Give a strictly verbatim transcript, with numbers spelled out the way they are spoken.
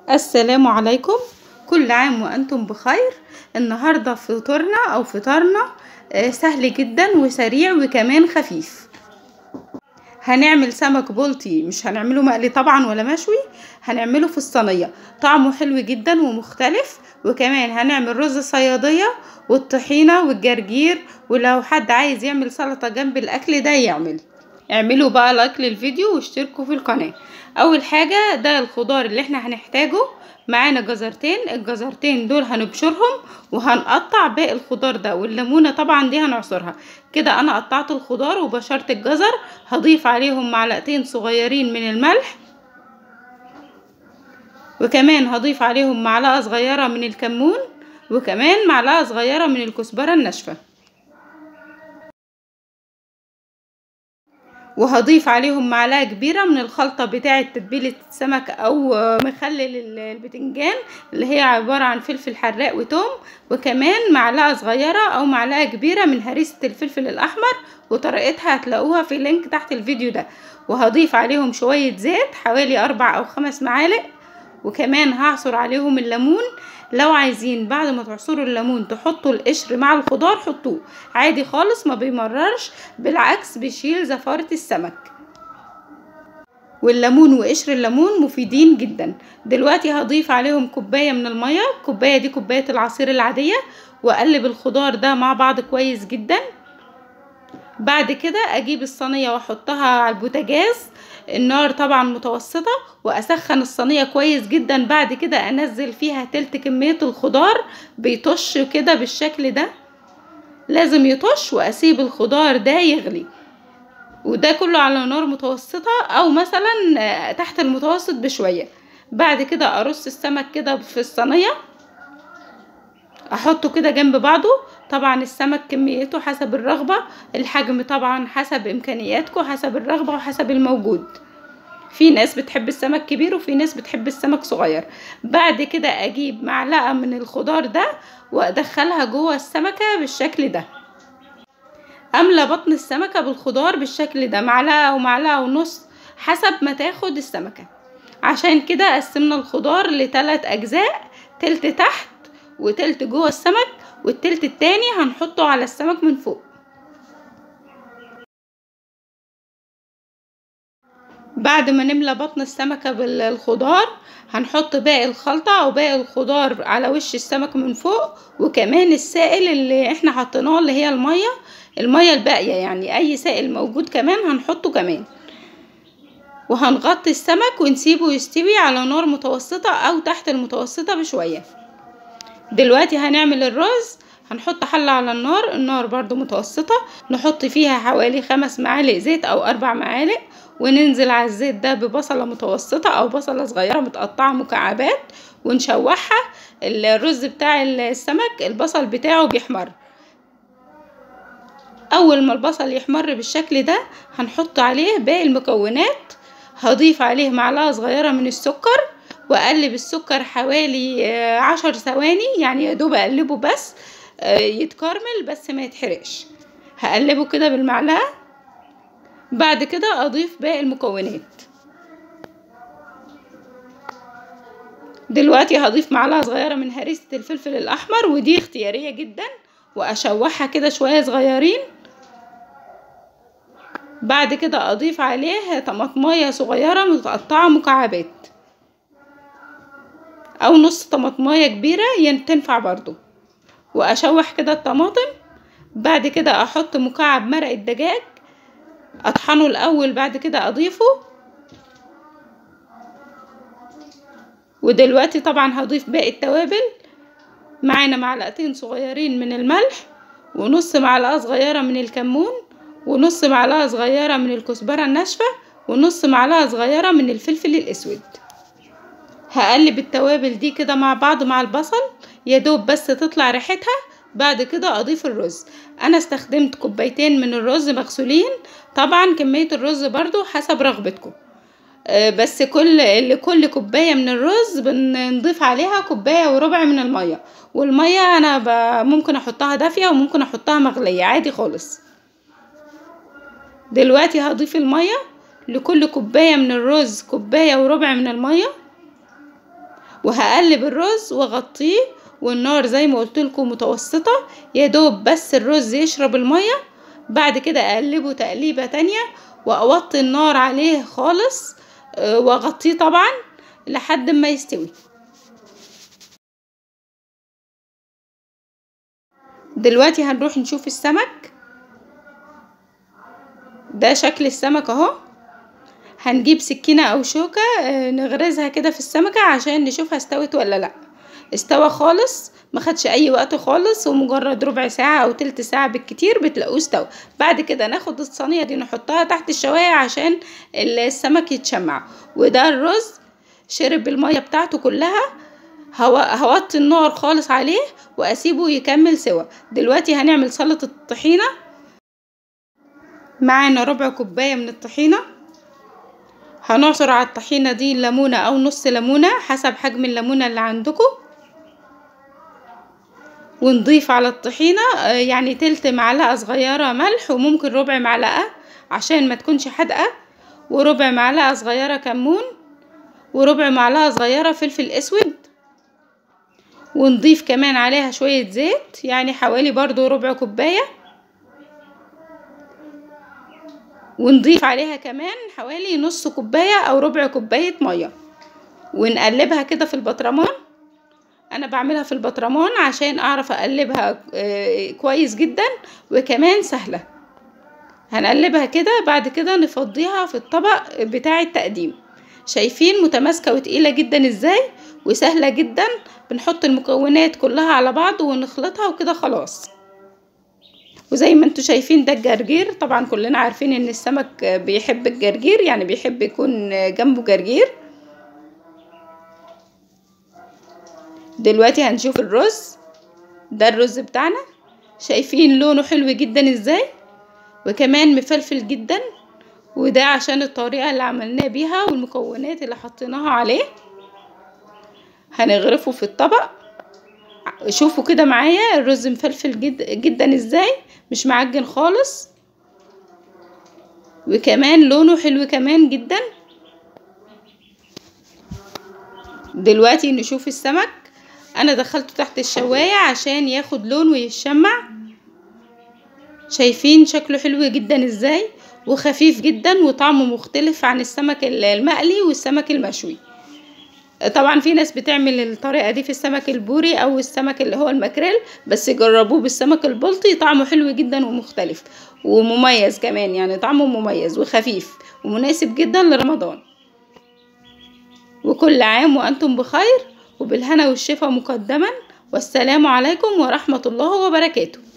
السلام عليكم. كل عام وأنتم بخير. النهاردة فطورنا أو فطارنا آه، سهل جدا وسريع وكمان خفيف. هنعمل سمك بلطي، مش هنعمله مقلي طبعا ولا مشوي، هنعمله في الصينية. طعمه حلو جدا ومختلف. وكمان هنعمل رز صيادية والطحينة والجرجير، ولو حد عايز يعمل سلطة جنب الأكل ده يعمل. اعملوا بقى لايك للفيديو واشتركوا في القناة. اول حاجة ده الخضار اللي احنا هنحتاجه. معانا جزرتين، الجزرتين دول هنبشرهم وهنقطع باقي الخضار ده، والليمونة طبعا دي هنعصرها. كده انا قطعت الخضار وبشرت الجزر. هضيف عليهم معلقتين صغيرين من الملح، وكمان هضيف عليهم معلقة صغيرة من الكمون، وكمان معلقة صغيرة من الكزبرة الناشفة، وهضيف عليهم معلقة كبيرة من الخلطة بتاعة تتبيلة السمك او مخلل البتنجان، اللي هي عبارة عن فلفل حراق وتوم، وكمان معلقة صغيرة او معلقة كبيرة من هريسة الفلفل الاحمر، وطريقتها هتلاقوها في اللينك تحت الفيديو ده. وهضيف عليهم شوية زيت حوالي اربع او خمس معالق، وكمان هعصر عليهم الليمون. لو عايزين بعد ما تعصروا الليمون تحطوا القشر مع الخضار حطوه عادي خالص، ما بيمررش، بالعكس بيشيل زفارة السمك. والليمون وقشر الليمون مفيدين جدا. دلوقتي هضيف عليهم كوباية من المية، الكوباية دي كوباية العصير العادية، واقلب الخضار ده مع بعض كويس جدا. بعد كده اجيب الصينية واحطها على البوتاجاز، النار طبعا متوسطة، واسخن الصينية كويس جدا. بعد كده انزل فيها تلت كمية الخضار، بيطش كده بالشكل ده، لازم يطش، واسيب الخضار ده يغلي، وده كله على نار متوسطة او مثلا تحت المتوسط بشوية. بعد كده ارص السمك كده في الصينية، احطه كده جنب بعضه. طبعا السمك كميته حسب الرغبة، الحجم طبعا حسب امكانياتكم، حسب الرغبة وحسب الموجود. في ناس بتحب السمك كبير وفي ناس بتحب السمك صغير. بعد كده اجيب معلقة من الخضار ده وادخلها جوه السمكة بالشكل ده. املى بطن السمكة بالخضار بالشكل ده، معلقة او معلقة ونص حسب ما تاخد السمكة. عشان كده قسمنا الخضار لثلاث اجزاء، تلت تحت وتلت جوه السمك، والتلت التاني هنحطه على السمك من فوق. بعد ما نملى بطن السمكة بالخضار هنحط باقي الخلطة او باقي الخضار على وش السمك من فوق، وكمان السائل اللي احنا حطيناه اللي هي المية المية الباقية، يعني اي سائل موجود كمان هنحطه كمان. وهنغطي السمك ونسيبه يستوي على نار متوسطة او تحت المتوسطة بشوية. دلوقتي هنعمل الرز. هنحط حلة على النار، النار برضو متوسطة، نحط فيها حوالي خمس معالق زيت او اربع معالق، وننزل على الزيت ده ببصلة متوسطة او بصلة صغيرة متقطعة مكعبات، ونشوحها. الرز بتاع السمك البصل بتاعه بيحمر. اول ما البصل يحمر بالشكل ده هنحط عليه باقي المكونات. هضيف عليه معلقة صغيرة من السكر، واقلب السكر حوالي عشر ثواني، يعني يا دوب اقلبه بس يتكرمل بس ما يتحرقش. هقلبه كده بالمعلقة. بعد كده اضيف باقي المكونات. دلوقتي هضيف معلقة صغيرة من هريسة الفلفل الاحمر، ودي اختيارية جدا، واشوحها كده شوية صغيرين. بعد كده اضيف عليه طماطمايه صغيرة متقطعة مكعبات، او نص طماطمايه كبيرة تنفع برضو، واشوح كده الطماطم. بعد كده احط مكعب مرق الدجاج اطحنه الاول، بعد كده اضيفه. ودلوقتي طبعا هضيف باقي التوابل. معانا معلقتين صغيرين من الملح، ونص معلقة صغيرة من الكمون، ونص معلقة صغيرة من الكزبرة الناشفة، ونص معلقة صغيرة من الفلفل الاسود. هقلب التوابل دي كده مع بعض مع البصل يا دوب بس تطلع ريحتها. بعد كده اضيف الرز. انا استخدمت كوبايتين من الرز مغسولين، طبعا كمية الرز برضو حسب رغبتكم، بس كل لكل كوباية من الرز بنضيف عليها كوباية وربع من المية. والمية انا ممكن احطها دافية وممكن احطها مغلية عادي خالص. دلوقتي هضيف المية، لكل كوباية من الرز كوباية وربع من المية، وهقلب الرز واغطيه، والنار زي ما قلت لكم متوسطة، يا دوب بس الرز يشرب المية. بعد كده اقلبه تقليبة تانية واوطي النار عليه خالص واغطيه طبعا لحد ما يستوي. دلوقتي هنروح نشوف السمك. ده شكل السمك اهو. هنجيب سكينة او شوكة نغرزها كده في السمكة عشان نشوفها استوت ولا لا. استوى خالص، ما خدش اي وقت خالص، ومجرد ربع ساعة او تلت ساعة بالكتير بتلاقوه استوى. بعد كده ناخد الصينية دي نحطها تحت الشواية عشان السمك يتشمع. وده الرز شرب المية بتاعته كلها. هوطي النار خالص عليه واسيبه يكمل سوا. دلوقتي هنعمل سلطة الطحينة. معانا ربع كوباية من الطحينة. هنعصر على الطحينة دي ليمونة او نص ليمونة حسب حجم الليمونة اللي عندكم. ونضيف على الطحينة يعني تلت معلقة صغيرة ملح، وممكن ربع معلقة عشان ما تكونش حادقة، وربع معلقة صغيرة كمون، وربع معلقة صغيرة فلفل اسود. ونضيف كمان عليها شوية زيت يعني حوالي برضو ربع كوباية. ونضيف عليها كمان حوالي نص كوباية او ربع كوباية مية، ونقلبها كده في البطرمان. انا بعملها في البطرمان عشان اعرف اقلبها كويس جدا وكمان سهلة. هنقلبها كده، بعد كده نفضيها في الطبق بتاع التقديم. شايفين متماسكة وتقيلة جدا ازاي، وسهلة جدا. بنحط المكونات كلها على بعض ونخلطها وكده خلاص. وزي ما انتوا شايفين ده الجرجير. طبعا كلنا عارفين ان السمك بيحب الجرجير، يعني بيحب يكون جنبه جرجير. دلوقتي هنشوف الرز. ده الرز بتاعنا. شايفين لونه حلو جدا ازاي، وكمان مفلفل جدا. وده عشان الطريقة اللي عملناه بيها والمكونات اللي حطيناها عليه. هنغرفه في الطبق. شوفوا كده معايا الرز مفلفل جدا جدا ازاي، مش معجن خالص، وكمان لونه حلو كمان جدا. دلوقتي نشوف السمك. انا دخلته تحت الشواية عشان ياخد لون ويشمع. شايفين شكله حلو جدا ازاي، وخفيف جدا، وطعمه مختلف عن السمك المقلي والسمك المشوي. طبعا في ناس بتعمل الطريقة دي في السمك البوري او السمك اللي هو الماكريل، بس جربوه بالسمك البلطي. طعمه حلو جدا ومختلف ومميز كمان، يعني طعمه مميز وخفيف ومناسب جدا لرمضان. وكل عام وانتم بخير وبالهنا والشفا مقدما. والسلام عليكم ورحمة الله وبركاته.